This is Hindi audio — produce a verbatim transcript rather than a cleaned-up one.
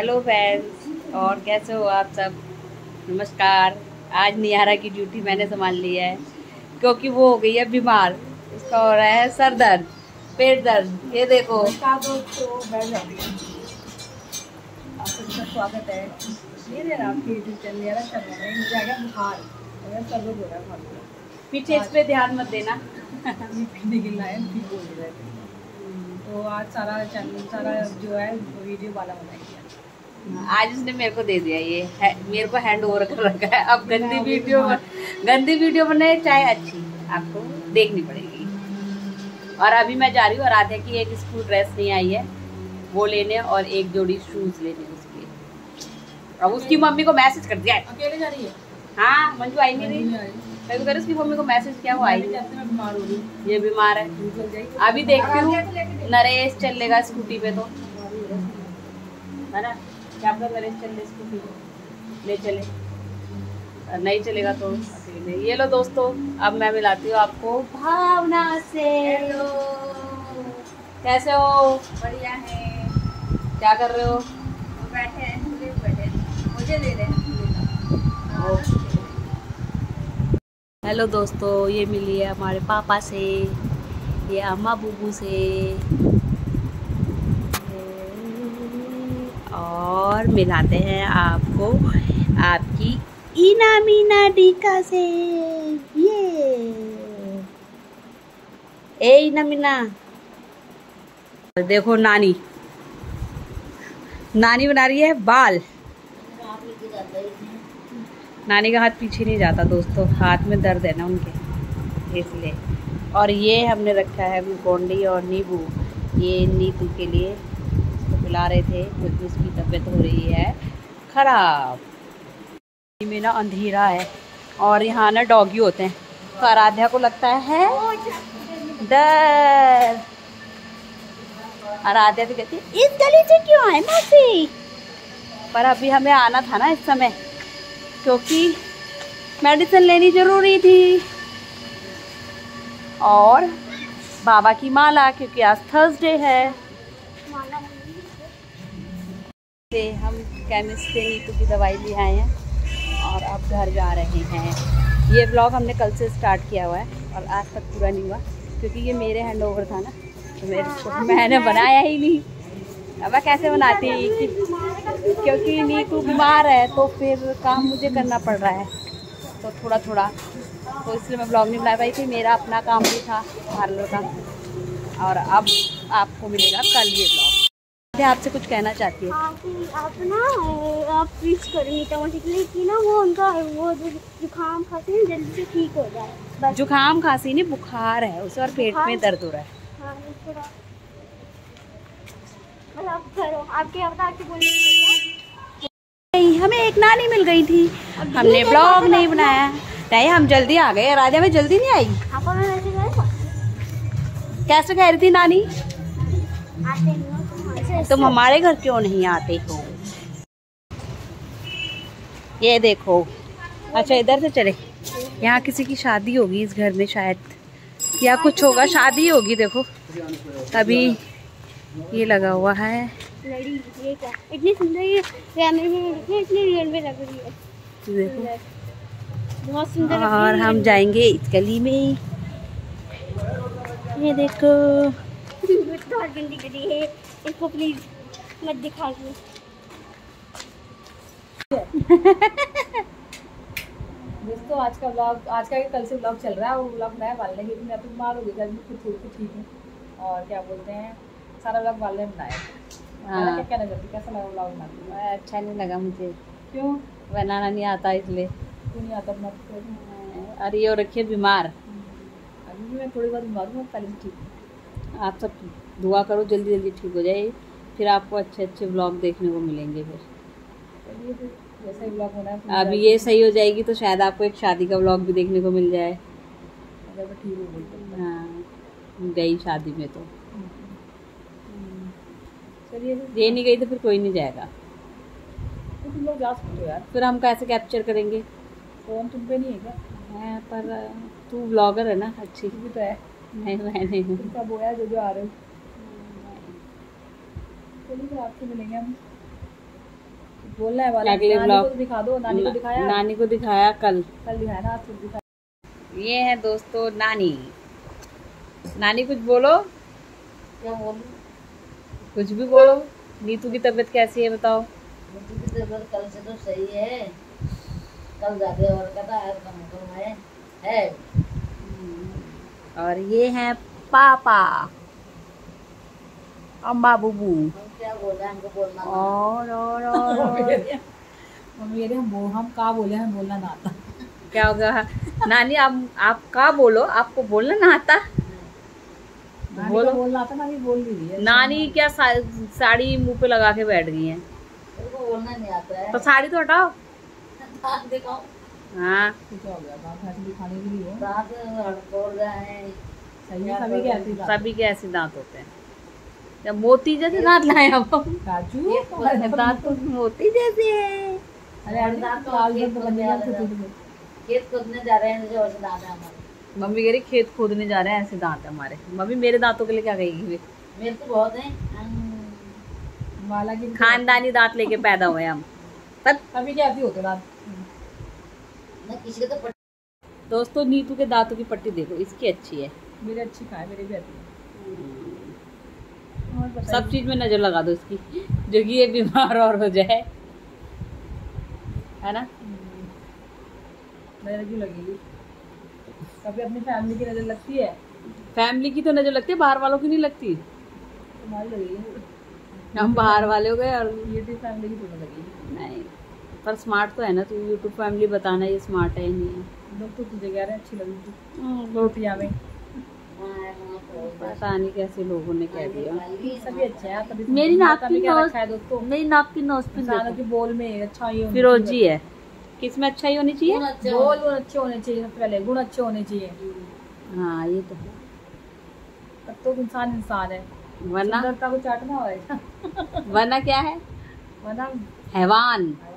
हेलो फ्रेंड्स, और कैसे हो आप सब। नमस्कार। आज निहारा की ड्यूटी मैंने संभाल ली है क्योंकि वो हो गई है बीमार। उसका हो रहा है सर दर्द, पेट दर्द। ये देखो। स्वागत है मेरे आपके यूट्यूब चैनल निहारा शर्मा में। मुझे आ गया बुखार, सर दर्द हो रहा है। पीछे इस पे ध्यान मत देना। ये पीने के लायक ठीक बोल रहे थे। तो आज सारा चैनल सारा जो है वीडियो वाला बनाएंगे। आज उसने मेरे को दे दिया, ये है, मेरे को हैंड ओवर कर रखा है। अब गंदी वीडियो गंदी वीडियो बने चाहे अच्छी, आपको देखनी पड़ेगी। और अभी मैं जा रही हूँ, राधे की एक स्कूल ड्रेस नहीं आई है, वो लेने, और एक जोड़ी शूज लेने उसके। अब उसकी मम्मी को मैसेज कर दिया। अकेले जा रही है? हाँ, मंजू आई नहीं रही। मैं तो कर उसकी मम्मी को मैसेज किया, वो आई। मैं बीमार हो रही, ये बीमार है। अभी देखती हूँ नरेश चलेगा स्कूटी पे तो, है ना। क्या पता नरेश चल ले स्कूटी पे, ले चले, और नहीं चलेगा तो अकेले। ये लो दोस्तों, अब मैं मिलाती हूँ आपको भावना से। हेलो, कैसे हो? बढ़िया है। क्या कर रहे हो? बैठे हैं, मुझे बैठे मुझे ले रहे हैं। हेलो दोस्तों, ये मिली है हमारे पापा से, ये अम्मा बुबू से, और मिलाते हैं आपको आपकी इना मीना डीका से। ये ए इना मीना, देखो नानी नानी बना रही है बाल। नानी का हाथ पीछे नहीं जाता दोस्तों, हाथ में दर्द है ना उनके, इसलिए। और ये हमने रखा है ग्लूकोन-डी और नींबू, ये नीतू के लिए उसको पिला रहे थे क्योंकि उसकी तबीयत हो रही है खराब। में ना अंधेरा है और यहाँ ना डॉगी होते हैं, तो आराध्या को लगता है डर। आराध्या तो कहती है इस गली से क्यों आए मौसी, पर अभी हमें आना था ना इस समय, क्योंकि मेडिसिन लेनी जरूरी थी। और बाबा की माला, क्योंकि आज थर्सडे है। से हम केमिस्ट से नीतू की दवाई ले आए हैं और अब घर जा रहे हैं। ये ब्लॉग हमने कल से स्टार्ट किया हुआ है और आज तक पूरा नहीं हुआ, क्योंकि ये मेरे हैंड ओवर था ना, तो मेरे को मैंने बनाया ही नहीं। अब मैं कैसे बनाती कि, क्योंकि नीतू बीमार है तो फिर काम मुझे करना पड़ रहा है, तो थोड़ा थोड़ा, तो इसलिए मैं ब्लॉग नहीं बना पाई थी। मेरा अपना काम भी था पार्लर का, और अब आपको मिलेगा कल ये ब्लॉग। आपसे कुछ कहना चाहती है? आप, आप ना आप प्लीज करो नीता मौसी के लिए कि ना वो उनका वो जुकाम खांसी है जल्दी से ठीक हो जाए बस। जुकाम खांसी नहीं, बुखार है उसे, और पेट में दर्द हो रहा है। हाँ, थोड़ा बस आप करो। आपके अब आपके बोलने नहीं, हमें एक नानी मिल गई थी, हमने ब्लॉग नहीं बनाया। नहीं, हम जल्दी आ गए। राजा में जल्दी नहीं आई। आपको मैं वैसे गया कैसे कह रही थी नानी आते नहीं हो तुम, तुम हमारे घर क्यों नहीं आते हो? ये देखो, अच्छा इधर से चले। यहाँ किसी की शादी होगी इस घर में शायद, या कुछ होगा, शादी होगी। देखो तभी ये लगा हुआ है। लड़ी ये क्या इतनी सुंदर, ये कैमरे में देखिए इतनी रियल में लग रही है, देखो बहुत सुंदर। और हम जाएंगे इस गली में। ये देखो बहुत गंदी गली है, इसको प्लीज मत दिखा दो। दोस्तों आज का ब्लॉग, आज का कल से ब्लॉग चल रहा है, वो ब्लॉग मैं डालने की, मैं तो बीमार हो गई थी, खुद थोड़ी ठीक हूँ। और क्या बोलते हैं, सारा ब्लॉग वाले ने बनाया। हाँ, क्या कहना चाहती, कैसा लगा ब्लॉग बनाती? अच्छा नहीं लगा मुझे, क्यों बनाना नहीं आता इसलिए। क्यों नहीं आता अपना? अरे ये रखिए बीमार, अभी भी मैं थोड़ी बहुत बीमार हूँ, पहले से ठीक हूँ। आप सब दुआ करो जल्दी जल्दी ठीक हो जाए, फिर आपको अच्छे अच्छे ब्लॉग देखने को मिलेंगे। फिर चलिए फिर जैसा ही ब्लॉग होना है, अभी ये सही हो जाएगी तो शायद आपको एक शादी का ब्लॉग भी देखने को मिल जाए। अगर मैं ठीक हो गई। हाँ, गई शादी में तो। चलिए ये नहीं गई तो फिर कोई नहीं जाएगा। तो तुम लोग जा सकते हो यार, फिर हम कैसे कैप्चर करेंगे? फोन तुम पे नहीं है क्या? है, पर तू ब्लॉगर है ना अच्छी। भी तो है, नहीं मैं नहीं हूँ। तुमका बोया जो जो आ रहे हो। चलिए फिर आपसे मिलेंगे हम। बोलना है वाला। अगले नानी ब्लॉग को दिखा दो। नानी को दिखाया, नानी को दिखाया कल कल दिखाया ना, आज फिर दिखाया। ये है दोस्तों नानी। नानी कुछ बोलो। क्या बोलूं? कुछ भी बोलो। नीतू की तबीयत कैसी है बताओ। नीतू की तबीयत कल से तो सही है, कल ज्यादा और कहता है कम कम है है। और ये है पापा अम्मा बुबू। हम क्या बोले, हमको बोलना ना। और और और, और। मम्मी कह हम हम का बोले, हम बोलना ना आता। क्या होगा नानी, आप आप का बोलो, आपको बोलना ना आता। नानी बोलो। को बोलना आता, नानी बोल भी रही है। नानी क्या सा, साड़ी मुंह पे लगा के बैठ गई है। उनको बोलना नहीं आता है। तो साड़ी तो हटाओ। दांत दिखाओ, हाँ क्या हो गया, दांत ऐसे दिखाने के लिए। दांत हड़बोल रहे हैं। सही है, सभी के ऐसे ही दांत। सभी के ऐसे दांत होते हैं। जब मोती जैसे दांत लाए अब हम। राजू दांत तो मोती जैसे है। अरे अरे दांत तो लाल दांत बन गया छोटे छोटे। खेत खोदने जा रहे हैं जो ऐसे दांत है हमारे। मम्मी कह रही खेत खोदने जा रहे हैं, ऐसे दांत है हमारे। मम्मी मेरे दांतों के लिए क्या कहेगी। मेरे तो बहुत हैं। माला की खानदानी दांत लेके पैदा हुए हम। तब अभी क्या ऐसे होते दांत। ना किसी के तो पट... दोस्तों नीतू के दांतों की पट्टी देखो, इसकी अच्छी है। मेरे अच्छी खाए, मेरे भी अच्छी है। सब चीज में नजर लगा दो इसकी, जो कि ये बीमार और हो जाए, है ना। नजर क्यों लगेगी? कभी अपनी फैमिली की नजर लगती है? फैमिली की तो नजर लगती है, बाहर वालों की नहीं लगती। तुम्हारी लगेगी। हम बाहर वाले हो गए और यूट्यूब फैमिली की तुम्हें लगेगी। नहीं, पर स्मार्ट तो है ना। तू यूट्यूब फैमिली बताना ये स्मार्ट है नहीं है। लोग तो तुझे कह रहे हैं अच्छी लगी थी लोग रोटियां में। पता नहीं कैसे लोगों ने कह दिया। सभी अच्छे हैं। तभी मेरी नाक की क्या नोज, रखा है दोस्तों? मेरी नाक की नोज पिन इंसानों देखो, के बोल में अच्छाई होनी फिरोजी है। किसमें अच्छाई होनी चाहिए। चाहिए। बोल गुण अच्छे होने चाहिए, सबसे पहले गुण अच्छे होने चाहिए। हाँ ये तो है, तब तो इंसान इंसान है। वरना सुंदरता को चाटना होगा। वरना क्या है, वरना हैवान।